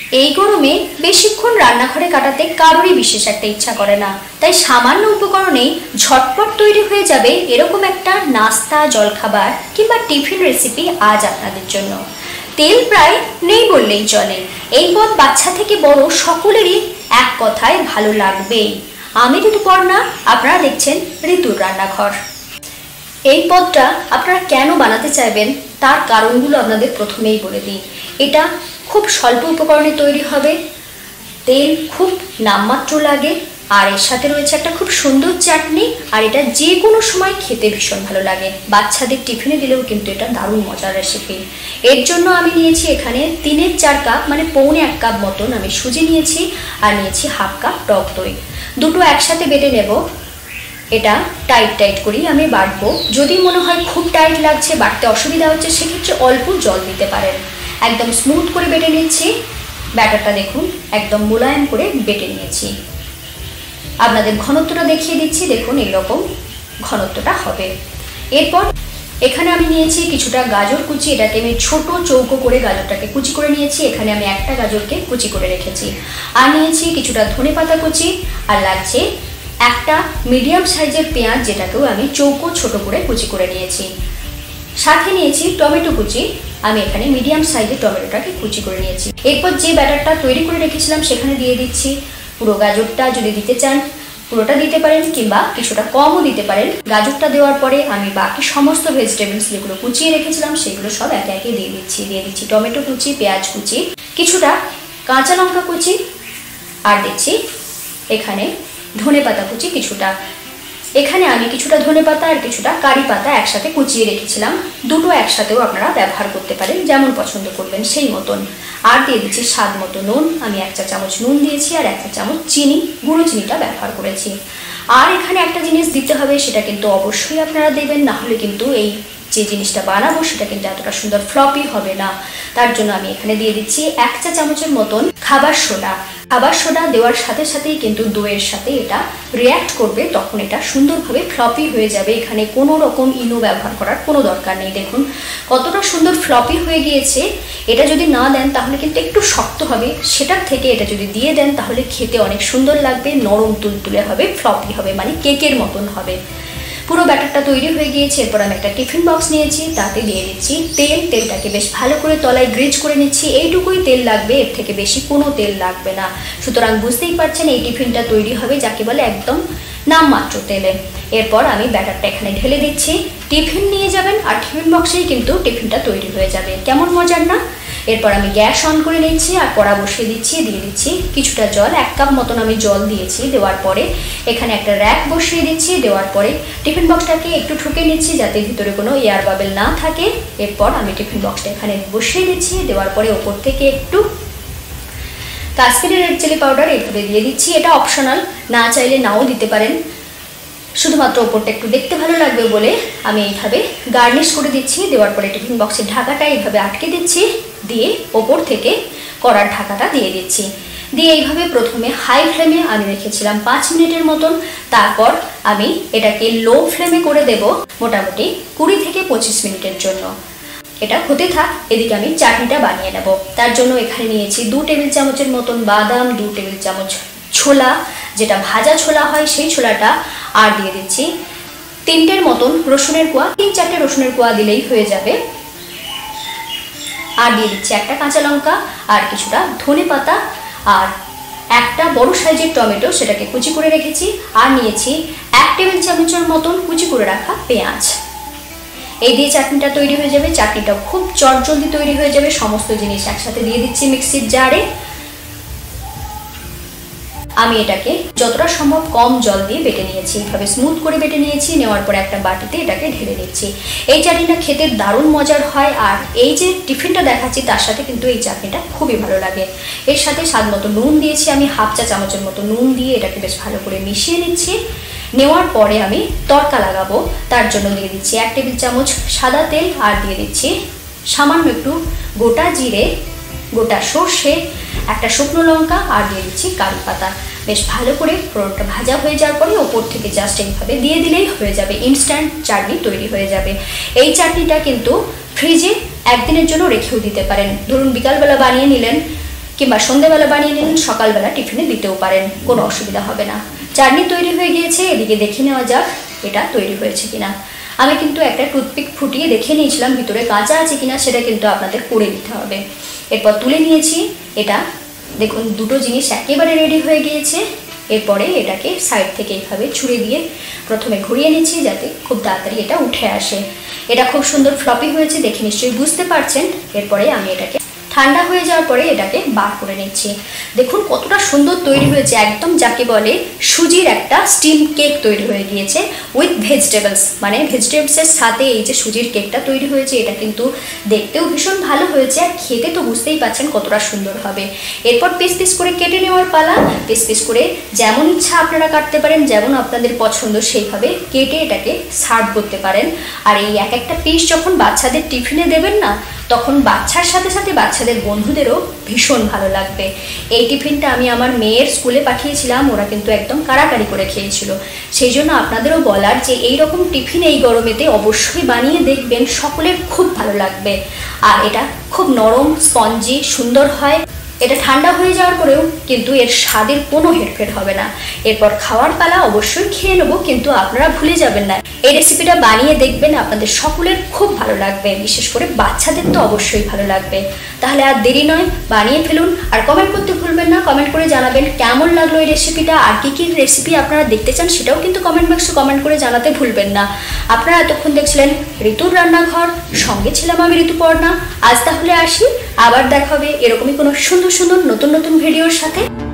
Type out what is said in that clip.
এই গরমে বেশিক্ষণ রান্নাঘরে কাটাতে কারোরই বিশেষ একটা ইচ্ছা করে না, তাই সামান্য উপকরণেই ঝটপট তৈরি হয়ে যাবে এরকম একটা নাস্তা, জলখাবার কিংবা টিফিন রেসিপি আজ আপনাদের জন্য। তেল প্রায় নেই বললেই চলে। এই পদ বাচ্চা থেকে বড় সকলেরই এক কথায় ভালো লাগবেই। আমি ঋতুপর্ণা, আপনারা দেখছেন ঋতুর রান্নাঘর। এই পদটা আপনারা কেন বানাতে চাইবেন তার কারণগুলো আপনাদের প্রথমেই বলে দিই। এটা খুব স্বল্প উপকরণে তৈরি হবে, তেল খুব নামমাত্র লাগে, আর এর সাথে রয়েছে একটা খুব সুন্দর চাটনি, আর এটা যে কোনো সময় খেতে ভীষণ ভালো লাগে। বাচ্চাদের টিফিনে দিলেও কিন্তু এটা দারুণ মজার রেসিপি। এর জন্য আমি নিয়েছি এখানে 3/4 কাপ মানে 1.25 কাপ মতন আমি সুজি নিয়েছি, আর নিয়েছি 1/2 কাপ টক দই। দুটো একসাথে বেটে নেব। এটা টাইট করেই আমি বাটবো। যদি মনে হয় খুব টাইট লাগছে, বাটতে অসুবিধা হচ্ছে, সেক্ষেত্রে অল্প জল দিতে পারেন। একদম স্মুথ করে বেটে নিচ্ছি। ব্যাটারটা দেখুন একদম মোলায়েম করে বেটে নিয়েছি। আপনাদের ঘনত্বটা দেখিয়ে দিচ্ছি, দেখুন এইরকম ঘনত্বটা হবে। এরপর এখানে আমি নিয়েছি কিছুটা গাজর কুচি। এটাকে আমি ছোট চৌকো করে গাজরটাকে কুচি করে নিয়েছি। এখানে আমি একটা গাজরকে কুচি করে রেখেছি। আর নিয়েছি কিছুটা ধনেপাতা কুচি, আর লাগছে একটা মিডিয়াম সাইজের পেঁয়াজ, যেটাকেও আমি চৌকো ছোট করে কুচি করে নিয়েছি। সাথে নিয়েছি টমেটো কুচি। আমি এখানে মিডিয়াম সাইজের টমেটোটাকে কুচি করে নিয়েছি। এরপর যে ব্যাটারটা তৈরি করে রেখেছিলাম সেখানে দিয়ে দিচ্ছি। পুরো গাজরটা যদি দিতে চান পুরোটা দিতে পারেন, কিংবা কিছুটা কমও দিতে পারেন। গাজরটা দেওয়ার পরে আমি বাকি সমস্ত ভেজিটেবলস যেগুলো কুচিয়ে রেখেছিলাম সেগুলো সব একে একে দিয়ে দিচ্ছি। টমেটো কুচি, পেঁয়াজ কুচি, কিছুটা কাঁচা লঙ্কা কুচি, আর দিচ্ছি এখানে ধনেপাতা কুচি কিছুটা। এখানে আমি কিছুটা ধনেপাতা আর কিছুটা কারি পাতা একসাথে কুচিয়ে রেখেছিলাম। দুটো একসাথেও আপনারা ব্যবহার করতে পারেন, যেমন পছন্দ করবেন সেই মতন। আর দিয়ে দিচ্ছি স্বাদ মতো নুন। আমি 1 চা চামচ নুন দিয়েছি, আর 1 চা চামচ চিনি, গুঁড়ো চিনিটা ব্যবহার করেছি। আর এখানে একটা জিনিস দিতে হবে, সেটা কিন্তু অবশ্যই আপনারা দেবেন, না হলে কিন্তু এই যে জিনিসটা বানাবো সেটা কিন্তু এতটা সুন্দর ফ্লপি হবে না। তার জন্য আমি এখানে দিয়ে দিচ্ছি 1 চা চামচের মতন খাবার সোডা। খাবার সোডা দেওয়ার সাথে সাথেই কিন্তু দইয়ের সাথে এটা রিঅ্যাক্ট করবে, তখন এটা সুন্দরভাবে ফ্লপি হয়ে যাবে। এখানে কোনো রকম ইনো ব্যবহার করার কোনো দরকার নেই। দেখুন কতটা সুন্দর ফ্লপি হয়ে গিয়েছে। এটা যদি না দেন তাহলে কিন্তু একটু শক্ত হবে, সেটার থেকে এটা যদি দিয়ে দেন তাহলে খেতে অনেক সুন্দর লাগবে, নরম তুলতুলে হবে, ফ্লপি হবে, মানে কেকের মতন হবে। পুরো ব্যাটারটা তৈরি হয়ে গিয়েছে। এরপর আমি একটা টিফিন বক্স নিয়েছি, তাতে দিয়ে দিচ্ছি তেল। তেলটাকে বেশ ভালো করে তলায় গ্রিজ করে নিচ্ছি। এইটুকুই তেল লাগবে, এর থেকে বেশি কোনো তেল লাগবে না। সুতরাং বুঝতেই পারছেন এই টিফিনটা তৈরি হবে যাকে বলে একদম নামমাত্র তেলে। এরপর আমি ব্যাটারটা এখানে ঢেলে দিচ্ছি। টিফিন নিয়ে যাবেন আর টিফিন বক্সেই কিন্তু টিফিনটা তৈরি হয়ে যাবে। কেমন মজার না? এরপর আমি গ্যাস অন করে নিচ্ছি আর কড়া বসিয়ে দিচ্ছি। দিয়ে দিচ্ছি কিছুটা জল, 1 কাপ মতন আমি জল দিয়েছি। দেওয়ার পরে এখানে একটা র্যাক বসিয়ে দিচ্ছি। দেওয়ার পরে টিফিন বক্সটাকে একটু ঠুকে নিচ্ছি যাতে ভিতরে কোনো এয়ার বাবেল না থাকে। এরপর আমি টিফিন বক্সটা এখানে বসিয়ে দিচ্ছি। দেওয়ার পরে ওপর থেকে একটু কাশ্মীরি রেড চিলি পাউডার এভাবে দিয়ে দিচ্ছি। এটা অপশনাল, না চাইলে নাও দিতে পারেন। শুধুমাত্র ওপরটা একটু দেখতে ভালো লাগবে বলে আমি এইভাবে গার্নিশ করে দিচ্ছি। দেওয়ার পরে টিফিন বক্সের ঢাকাটা এইভাবে আটকে দিচ্ছি, দিয়ে ওপর থেকে কড়ার ঢাকাটা দিয়ে দিচ্ছি। দিয়ে এইভাবে প্রথমে হাই ফ্লেমে আমি রেখেছিলাম 5 মিনিটের মতন। তারপর আমি এটাকে লো ফ্লেমে করে দেব মোটামুটি 20 থেকে 25 মিনিটের জন্য। এটা হতে থাক, এদিকে আমি চাটনিটা বানিয়ে নেব। তার জন্য এখানে নিয়েছি 2 টেবিল চামচের মতন বাদাম, 2 টেবিল চামচ ছোলা, যেটা ভাজা ছোলা হয় সেই ছোলাটা, আর দিয়ে দিচ্ছি 3টের মতন রসুনের কোয়া। 3-4টে রসুনের কোয়া দিলেই হয়ে যাবে। আর দিয়ে দিচ্ছি একটা কাঁচা লঙ্কা, আর কিছুটা ধনেপাতা, আর একটা বড় সাইজের টমেটো, সেটাকে কুচি করে রেখেছি। আর নিয়েছি 1 টেবিল চামচের মতন কুচি করে রাখা পেঁয়াজ। এই দিয়ে চাটনিটা তৈরি হয়ে যাবে। চাটনিটাও খুব চটজলদি তৈরি হয়ে যাবে। সমস্ত জিনিস একসাথে দিয়ে দিচ্ছি মিক্সির জারে। আমি এটাকে যতটা সম্ভব কম জল দিয়ে বেটে নিয়েছি, এইভাবে স্মুথ করে বেটে নিয়েছি। নেওয়ার পরে একটা বাটিতে এটাকে ঢেলে নিচ্ছি। এই চাটনিটা খেতে দারুণ মজার হয়, আর এই যে টিফিনটা দেখাচ্ছি তার সাথে কিন্তু এই চাটনিটা খুবই ভালো লাগে। এর সাথে স্বাদ মতো নুন দিয়েছি আমি, 1/2 চা চামচের মতো নুন দিয়ে এটাকে বেশ ভালো করে মিশিয়ে নিচ্ছি। নেওয়ার পরে আমি তড়কা লাগাবো, তার জন্য দিয়ে দিচ্ছি 1 টেবিল চামচ সাদা তেল, আর দিয়ে দিচ্ছি সামান্য একটু গোটা জিরে, গোটা সর্ষে, একটা শুকনো লঙ্কা, আর দিয়ে দিচ্ছি কারি পাতা। বেশ ভালো করে ফোড়নটা ভাজা হয়ে যাওয়ার পরে ওপর থেকে জাস্ট এইভাবে দিয়ে দিলেই হয়ে যাবে, ইনস্ট্যান্ট চাটনি তৈরি হয়ে যাবে। এই চাটনিটা কিন্তু ফ্রিজে 1 দিনের জন্য রেখেও দিতে পারেন। ধরুন বিকালবেলা বানিয়ে নিলেন, কিংবা সন্ধ্যেবেলা বানিয়ে নিন, সকালবেলা টিফিনে দিতেও পারেন, কোনো অসুবিধা হবে না। চাটনি তৈরি হয়ে গিয়েছে, এদিকে দেখে নেওয়া যাক এটা তৈরি হয়েছে কিনা। আমি কিন্তু একটা টুথপিক ফুটিয়ে দেখে নিয়েছিলাম ভিতরে কাঁচা আছে কিনা, সেটা কিন্তু আপনাদের করে নিতে হবে। এরপর তুলে নিয়েছি এটা, দেখুন দুটো জিনিস একেবারে রেডি হয়ে গিয়েছে। এরপরে এটাকে সাইড থেকে এইভাবে ছুঁড়ে দিয়ে প্রথমে ঘুরিয়ে নিচ্ছি যাতে খুব তাড়াতাড়ি এটা উঠে আসে। এটা খুব সুন্দর ফ্লপি হয়েছে, দেখে নিশ্চয়ই বুঝতে পারছেন। এরপরে আমি এটাকে ঠান্ডা হয়ে যাওয়ার পরে এটাকে বার করে নিচ্ছি। দেখুন কতটা সুন্দর তৈরি হয়েছে, একদম যাকে বলে সুজির একটা স্টিম কেক তৈরি হয়ে গিয়েছে উইথ ভেজিটেবলস, মানে ভেজিটেবলসের সাথে এই যে সুজির কেকটা তৈরি হয়েছে এটা কিন্তু দেখতেও ভীষণ ভালো হয়েছে, আর খেতে তো বুঝতেই পারছেন কতটা সুন্দর হবে। এরপর পিস পিস করে কেটে নেওয়ার পালা। পিস পিস করে যেমন ইচ্ছা আপনারা কাটতে পারেন, যেমন আপনাদের পছন্দ সেইভাবে কেটে এটাকে সার্ভ করতে পারেন। আর এই এক একটা পিস যখন বাচ্চাদের টিফিনে দেবেন না, তখন বাচ্চার সাথে সাথে বাচ্চাদের বন্ধুদেরও ভীষণ ভালো লাগবে। এই টিফিনটা আমি আমার মেয়ের স্কুলে পাঠিয়েছিলাম, ওরা কিন্তু একদম কাড়াকাড়ি করে খেয়েছিল। সেই জন্য আপনাদেরও বলার যে এই রকম টিফিন এই গরমেতে অবশ্যই বানিয়ে দেখবেন, সকলের খুব ভালো লাগবে। আর এটা খুব নরম, স্পঞ্জি, সুন্দর হয়। এটা ঠান্ডা হয়ে যাওয়ার পরেও কিন্তু এর স্বাদের কোনো হেরফের হবে না। এরপর খাওয়ার পালা, অবশ্যই খেয়ে নেবো, কিন্তু আপনারা ভুলে যাবেন না এই রেসিপিটা বানিয়ে দেখবেন, আপনাদের সকলের খুব ভালো লাগবে, বিশেষ করে বাচ্চাদের তো অবশ্যই ভালো লাগবে। তাহলে আর দেরি নয়, বানিয়ে ফেলুন। আর কমেন্ট করতে ভুলবেন না, কমেন্ট করে জানাবেন কেমন লাগলো এই রেসিপিটা, আর কী কী রেসিপি আপনারা দেখতে চান সেটাও কিন্তু কমেন্ট বক্সে কমেন্ট করে জানাতে ভুলবেন না। আপনারা এতক্ষণ দেখছিলেন ঋতুর রান্নাঘর, সঙ্গে ছিলাম আমি ঋতুপর্ণা। আজ তাহলে আসি, আবার দেখা হবে এরকমই কোনো সুন্দর সুন্দর নতুন নতুন ভিডিওর সাথে।